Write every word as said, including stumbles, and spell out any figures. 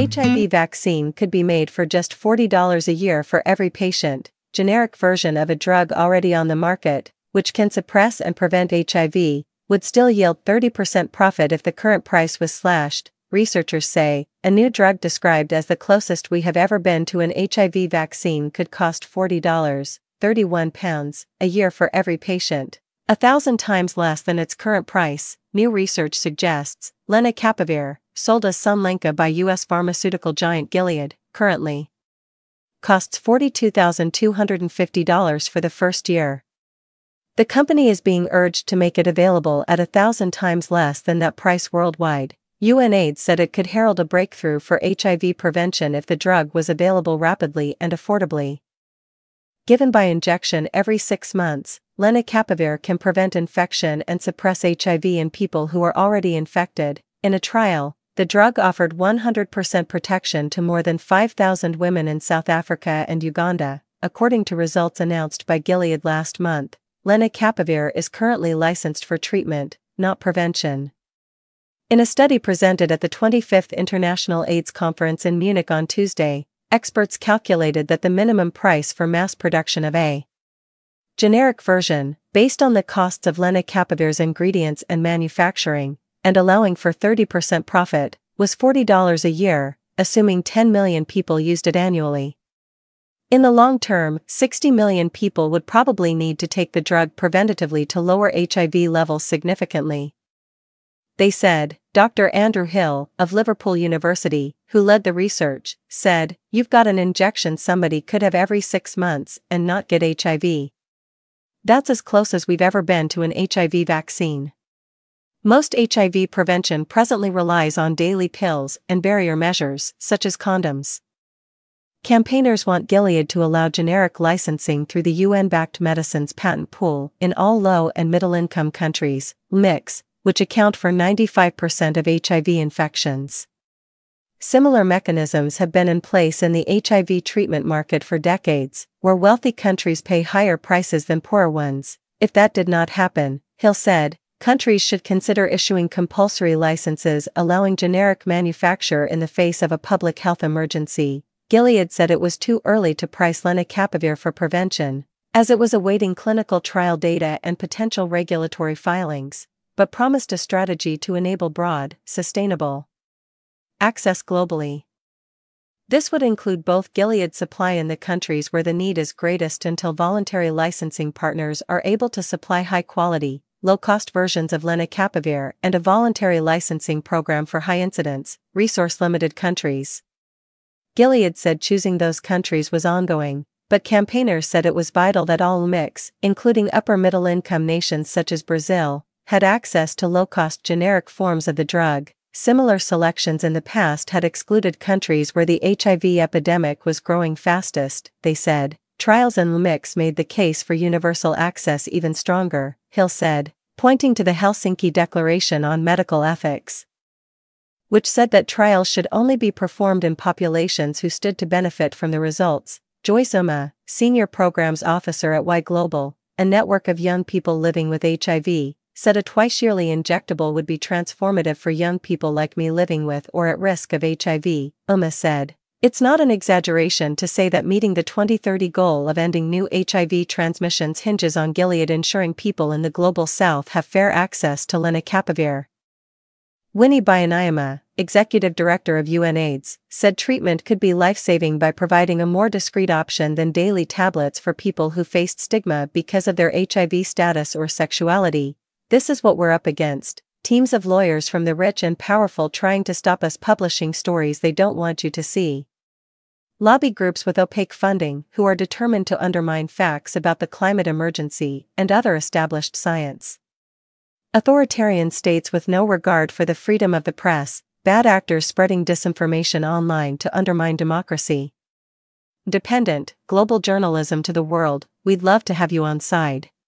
H I V vaccine could be made for just forty dollars a year for every patient, generic version of a drug already on the market, which can suppress and prevent H I V, would still yield thirty percent profit if the current price was slashed, researchers say. A new drug described as the closest we have ever been to an H I V vaccine could cost forty dollars, thirty-one pounds, a year for every patient, a thousand times less than its current price, new research suggests. Lenacapavir, sold as Sunlenca by U S pharmaceutical giant Gilead, currently costs forty-two thousand two hundred fifty dollars for the first year. The company is being urged to make it available at a thousand times less than that price worldwide. UNAIDS said it could herald a breakthrough for H I V prevention if the drug was available rapidly and affordably. Given by injection every six months, Lenacapavir can prevent infection and suppress H I V in people who are already infected. In a trial, the drug offered one hundred percent protection to more than five thousand women in South Africa and Uganda, according to results announced by Gilead last month. Lenacapavir is currently licensed for treatment, not prevention. In a study presented at the twenty-fifth International AIDS Conference in Munich on Tuesday, experts calculated that the minimum price for mass production of a generic version, based on the costs of Lenacapavir's ingredients and manufacturing, and allowing for thirty percent profit, was forty dollars a year, assuming ten million people used it annually. In the long term, sixty million people would probably need to take the drug preventatively to lower H I V levels significantly. They said. Doctor Andrew Hill, of Liverpool University, who led the research, said, "You've got an injection somebody could have every six months and not get H I V. That's as close as we've ever been to an H I V vaccine." Most H I V prevention presently relies on daily pills and barrier measures, such as condoms. Campaigners want Gilead to allow generic licensing through the U N-backed medicines patent pool in all low- and middle-income countries, L M I Cs, which account for ninety-five percent of H I V infections. Similar mechanisms have been in place in the H I V treatment market for decades, where wealthy countries pay higher prices than poorer ones. If that did not happen, Hill said, countries should consider issuing compulsory licenses allowing generic manufacture in the face of a public health emergency. Gilead said it was too early to price Lenacapavir for prevention, as it was awaiting clinical trial data and potential regulatory filings, but promised a strategy to enable broad, sustainable access globally. This would include both Gilead supply in the countries where the need is greatest until voluntary licensing partners are able to supply high-quality, low-cost versions of Lenacapavir, and a voluntary licensing program for high-incidence, resource-limited countries. Gilead said choosing those countries was ongoing, but campaigners said it was vital that all L M I Cs, including upper-middle-income nations such as Brazil, had access to low-cost generic forms of the drug. Similar selections in the past had excluded countries where the H I V epidemic was growing fastest, they said. Trials in L M I Cs made the case for universal access even stronger, Hill said, pointing to the Helsinki Declaration on Medical Ethics, which said that trials should only be performed in populations who stood to benefit from the results. Joyce Uma, senior programs officer at Y Global, a network of young people living with H I V, said a twice-yearly injectable would be transformative for young people like me living with or at risk of H I V, Uma said. It's not an exaggeration to say that meeting the twenty thirty goal of ending new H I V transmissions hinges on Gilead ensuring people in the Global South have fair access to Lenacapavir. Winnie Byanyama, executive director of UNAIDS, said treatment could be life-saving by providing a more discreet option than daily tablets for people who faced stigma because of their H I V status or sexuality. This is what we're up against. Teams of lawyers from the rich and powerful trying to stop us publishing stories they don't want you to see. Lobby groups with opaque funding who are determined to undermine facts about the climate emergency and other established science. Authoritarian states with no regard for the freedom of the press, bad actors spreading disinformation online to undermine democracy. Dependent, global journalism to the world, we'd love to have you on side.